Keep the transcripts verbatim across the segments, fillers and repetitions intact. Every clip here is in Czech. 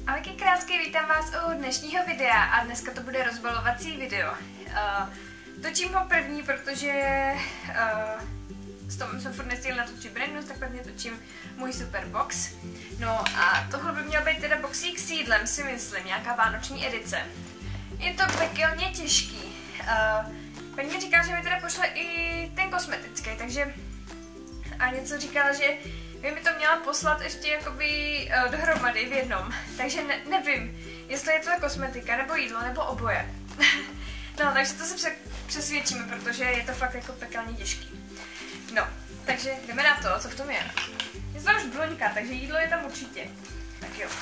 Ahojky krásky, vítám vás u dnešního videa a dneska to bude rozbalovací video. Uh, točím ho první, protože uh, s tom jsem furt nestihla natočit Brandnu, tak prvně točím můj super box. No a tohle by měl být teda boxík s jídlem, si myslím, nějaká vánoční edice. Je to pekelně těžký. Uh, paní mi říkala, že mi teda pošle i ten kosmetický, takže a něco říkala, že by mi to měla poslat ještě jakoby uh, dohromady v jednom, takže ne, nevím, jestli je to kosmetika, nebo jídlo, nebo oboje. No, takže to se přesvědčíme, protože je to fakt jako pekelně těžký. No, takže jdeme na to, co v tom je. Je to už bloňka, takže jídlo je tam určitě. Tak jo.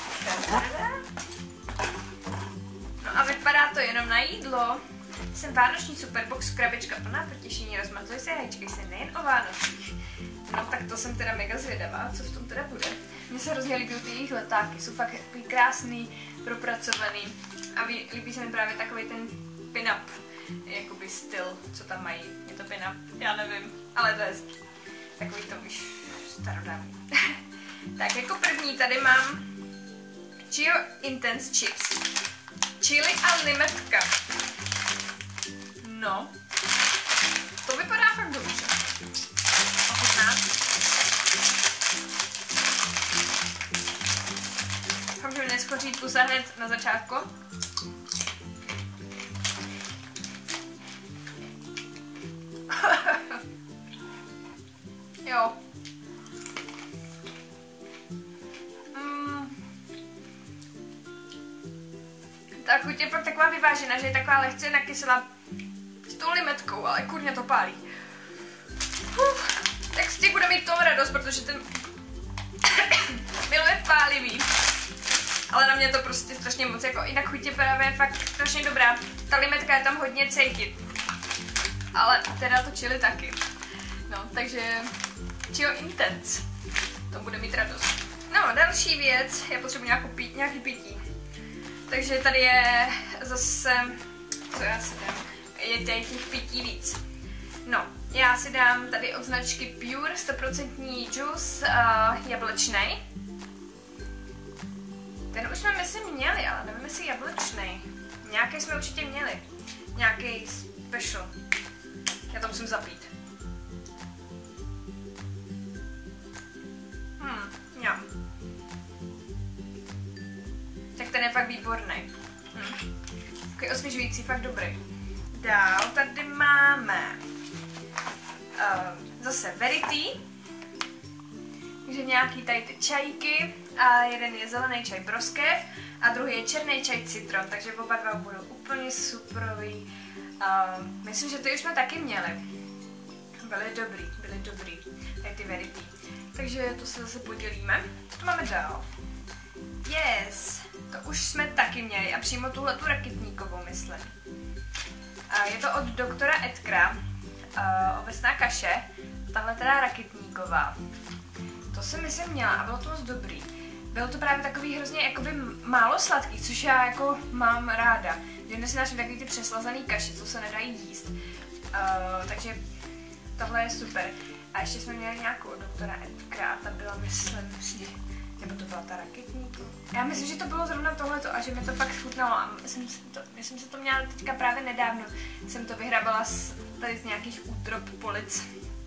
No a vypadá to jenom na jídlo. Jsem vánoční superbox, krabička plná potěšení, rozmazuj se, hejčkej se nejen o Vánocích. No tak to jsem teda mega zvědavá, co v tom teda bude. Mně se hrozně líbí ty jejich letáky, jsou fakt krásný, propracovaný a líbí se mi právě takový ten pin-up, jakoby styl, co tam mají. Je to pin-up? Já nevím, ale to je takový to už starodávný. Tak jako první tady mám Chio Intense Chips. Chili a limetka. No, to vypadá fakt dobře. Ochutnám. Doufám, že mi neschoří pusa hned na začátku. Jo. Mm. Ta chuť je fakt taková vyvážená, že je taková lehce nakyselá s tou limetkou, ale kurně to pálí. Uf, tak z těch bude mít toho radost, protože ten miluje pálivý. Ale na mě to prostě strašně moc, jako jinak chuť je právě fakt strašně dobrá. Ta limetka je tam hodně cítit. Ale teda to chili taky. No, takže Chio Intense. To bude mít radost. No, další věc, já potřebuji nějakou pí, nějaký pití. Takže tady je zase, co já si dám, je těch pití víc. No, já si dám tady od značky Pure sto procent juice uh, jablečnej. Ten už jsme myslím měli, ale nevím jestli jablečnej. Nějaký jsme určitě měli. Nějaký special. Já to musím zapít. Hmm, jo. Tak ten je fakt výborný. Hmm. Takový osvěžující, fakt dobrý. Dál tady máme uh, zase Verity. Takže nějaký tady ty čajky. A jeden je zelený čaj broskev a druhý je černý čaj citron. Takže oba dva budou úplně superový. Uh, myslím, že ty už jsme taky měli. Byly dobrý, byly dobrý. Tady ty Verity. Takže to se zase podělíme. Co máme dál? Yes! To už jsme taky měli a přímo tuhle tu rakitníkovou, myslím. A je to od doktora Edkra. Uh, obecná kaše. Tahle teda rakitníková. To jsem myslím měla a bylo to moc dobrý. Bylo to právě takový hrozně jakoby málo sladký, což já jako mám ráda. Že nesnáším takový ty přeslazený kaše, co se nedají jíst. Uh, takže tohle je super. A ještě jsme měli nějakou od doktora Edkra, ta byla myslím si, nebo to byla ta raketníka. Já myslím, že to bylo zrovna tohleto a že mi to fakt chutnalo a myslím, to, myslím, že to měla teďka právě nedávno. Jsem to vyhrabala z, tady z nějakých útrop polic.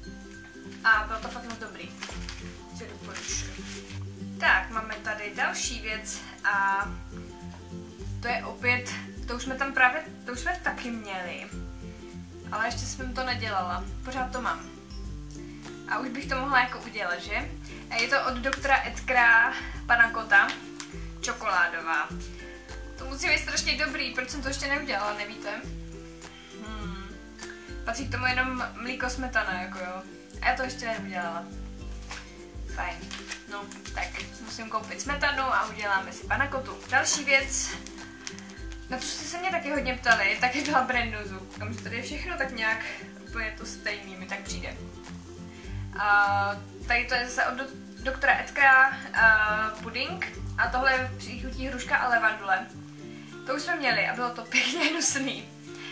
A bylo to fakt moc dobrý. Že doporučuji. Tak, máme tady další věc a to je opět, to už jsme tam právě, to už jsme taky měli, ale ještě jsem to nedělala, pořád to mám. A už bych to mohla jako udělat, že? A je to od doktora Edkra Panna Cotta, čokoládová. To musí být strašně dobrý, proč jsem to ještě neudělala, nevíte? Hmm. Patří k tomu jenom mlíko smetana, jako jo. A já to ještě neudělala. Fajn. No, tak musím koupit smetanu a uděláme si Panna Cottu. Další věc, na to jste se mě taky hodně ptali, taky byla Brandnuzu. Koukám, že tady je všechno tak nějak úplně to stejný, mi tak přijde. A tady to je zase od do, doktora Edkra uh, puding a tohle je příchutí hruška a levandule. To už jsme měli a bylo to pěkně hnusný.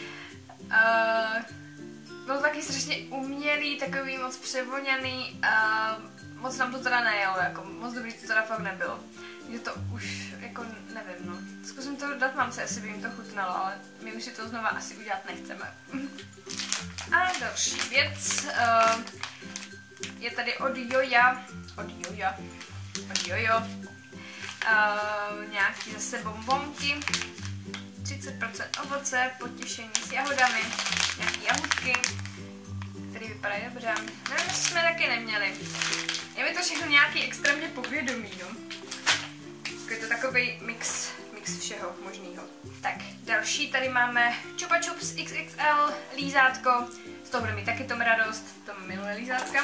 Uh, bylo taky strašně umělý, takový moc převoněný a moc nám to teda nejelo, jako moc dobrý to teda fakt nebylo. že to už, jako nevím, no. Zkusím to dát mamce, jestli by jim to chutnalo, ale my už si to znova asi udělat nechceme. A další věc uh, je tady od Joja, od Joja, od Jojo, uh, nějaký zase bonbonky, třicet procent ovoce, potěšení s jahodami, nějaké jahůdky, které vypadají dobře. Nevím, jestli jsme taky neměli. Je mi to všechno nějaký extrémně povědomí, no. Je to takový mix, mix všeho možného. Tak, další tady máme Chupa Chups X X L lízátko. Z toho bude mít taky tom radost, to miluje lízátka.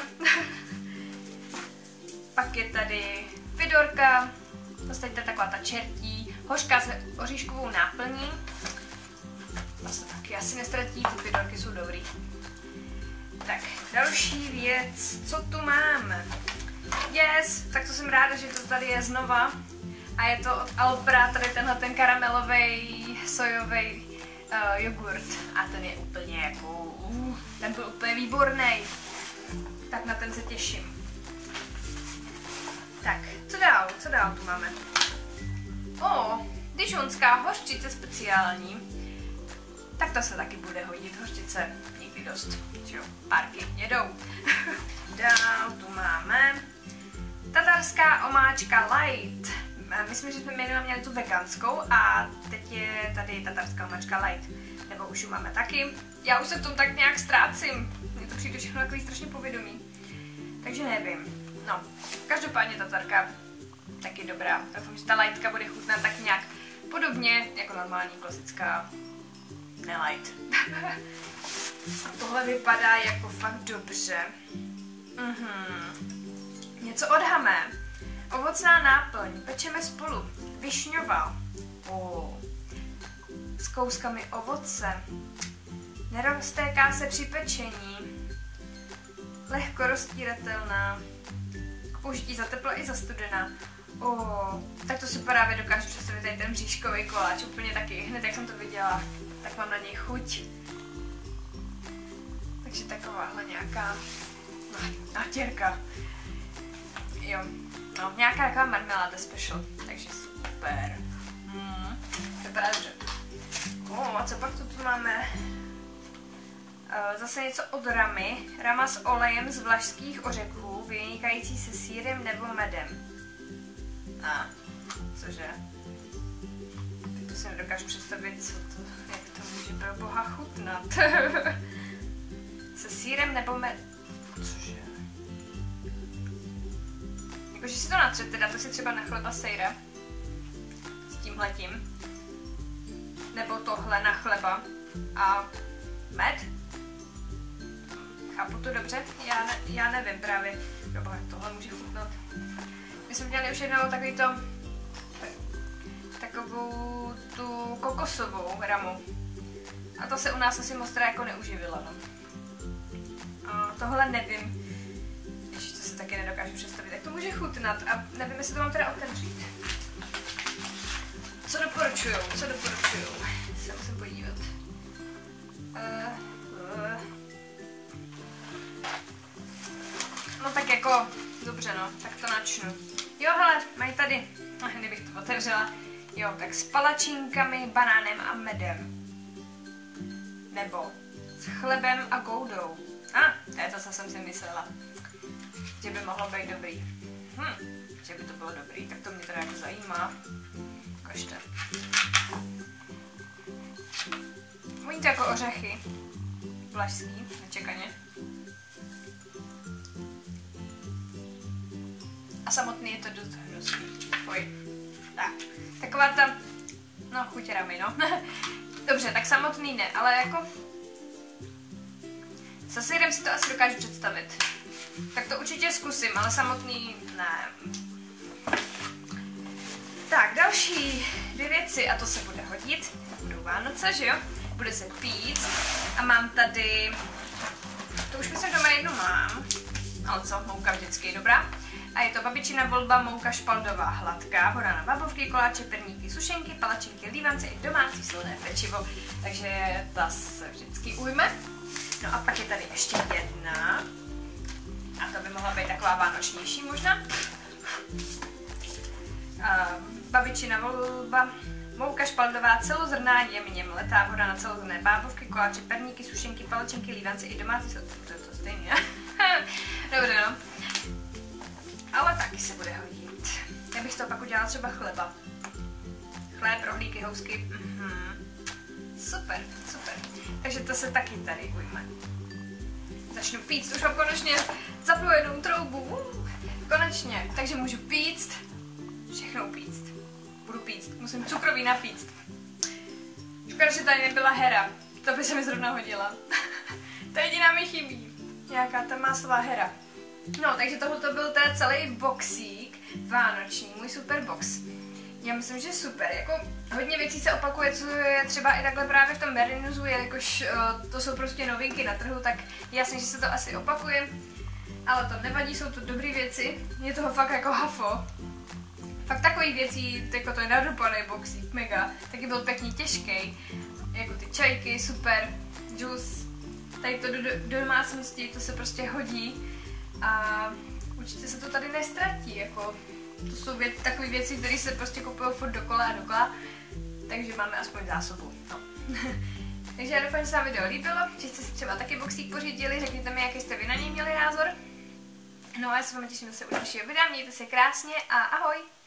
Pak je tady Fidorka, dostaňte taková ta čertí, hořká se oříškovou náplní. Vlastně taky asi nestratí, ty Fidorky jsou dobrý. Tak, další věc, co tu máme? Yes, tak to jsem ráda, že to tady je znova. A je to od Alpra, tady tenhle ten karamelový sojový uh, jogurt. A ten je úplně jako, uh, ten byl úplně výborný. Tak na ten se těším. Tak, co dál, co dál tu máme? O, dižonská hořčice speciální. Tak to se taky bude hodit, hořčice někdy dost, že jo, párky jedou. Dál tu máme tatarská omáčka light. Myslím, že jsme minule měli tu veganskou a teď je tady tatarská omáčka light. Nebo už ji máme taky. Já už se v tom tak nějak ztrácím. Mně to přijde všechno takový strašně povědomí. Takže nevím. No, každopádně tatarka taky dobrá. Doufám, že ta lightka bude chutnat tak nějak podobně jako normální klasická nelight. A tohle vypadá jako fakt dobře. Mhm. Něco od Hamé. Ovocná náplň. Pečeme spolu. Višňová. Oh. S kouskami ovoce. Neroztéká se při pečení. Lehko roztíratelná. K použití za tepla i za studena. Oh. Tak to si právě dokážu představit tady ten bříškový koláč. Úplně taky. Hned jak jsem to viděla, tak mám na něj chuť. Takže takováhle nějaká nátěrka. Jo, no, nějaká taková marmeláda special, takže super. Mm, vypadá dobře. Oh, a co pak tu, tu máme? Uh, zase něco od Ramy. Rama s olejem z vlašských ořechů, vynikající se sýrem nebo medem. A, cože? Tak to si nedokážu představit, co to, jak to může pro boha chutnat. Se sýrem nebo medem. Cože? Jakože si to natřete, dáte si třeba na chleba sejra s tímhletím, nebo tohle na chleba a med. Chápu to dobře? Já, ne, já nevím právě, nebo jak tohle může chutnat. My jsme měli už jednou takový to, takovou tu kokosovou ramu a to se u nás asi moc teda jako neuživila, no. A tohle nevím. Ježiš, to se taky nedokážu představit, jak to může chutnat a nevím, jestli to mám teda otevřít. Co doporučujou? Co doporučujou? Se musím podívat. Uh, uh. No tak jako, dobře no, tak to načnu. Jo, hele, mají tady, kdybych to otevřela, jo, tak s palačinkami, banánem a medem. Nebo s chlebem a goudou. A, ah, to je to, co jsem si myslela. Že by mohlo být dobrý. Hm, že by to bylo dobrý, tak to mě teda jako zajímá. Košte. Voní to jako ořechy. Vlašský, nečekaně. A samotný je to dost hnusný. Pojď. Tak. Taková ta, no chuť ramy, no. Dobře, tak samotný ne, ale jako se sýrem si to asi dokážu představit. Tak to určitě zkusím, ale samotný ne. Tak, další dvě věci, a to se bude hodit. Budou Vánoce, že jo? Bude se pít. A mám tady, to už myslím doma jednu mám. Ale co, mouka vždycky je dobrá. A je to babičina volba, mouka špaldová hladká, voda na babovky, koláče, perníky, sušenky, palačinky, lívance i domácí silné pečivo. Takže ta se vždycky ujme. No a pak je tady ještě jedna. A to by mohla být taková vánočnější možná. babičina volba, mouka špaldová, celozrná, jemně mletá voda na celozrné bábovky, koláče, perníky, sušenky, palačinky, lívanci i domácí jsou to, to, to stejně. Dobře, no. Ale taky se bude hodit. Já bych to pak udělala třeba chleba. Chléb, rohlíky, housky. Mm-hmm. Super, super. Takže to se taky tady ujme. Začnu píct, už mám konečně zapnu jednou troubu. Uh, konečně, takže můžu píct. Všechno píct. Budu píct, musím cukroví napíct. Škoda, že tady nebyla hera. To by se mi zrovna hodila. To jediná mi chybí. Nějaká ta máslová hera. No, takže tohle byl teda celý boxík vánoční, můj super box. Já myslím, že super, jako hodně věcí se opakuje, co je třeba i takhle právě v tom Berlinusu, jelikož uh, to jsou prostě novinky na trhu, tak jasně, že se to asi opakuje, ale to nevadí, jsou to dobré věci, je toho fakt jako hafo. Fakt takových věcí, jako to je nadupaný boxík, mega, taky byl pěkně těžký, jako ty čajky, super, džus, tady to do, do, do domácnosti, to se prostě hodí a určitě se to tady nestratí, jako to jsou věc, takové věci, které se prostě kupují furt dokola a dokola, takže máme aspoň zásobu. No. Takže já doufám, že se vám video líbilo, že jste si třeba taky boxík pořídili, řekněte mi, jaký jste vy na něj měli názor. No a já se vám těším zase u dalšího videa, mějte se krásně a ahoj!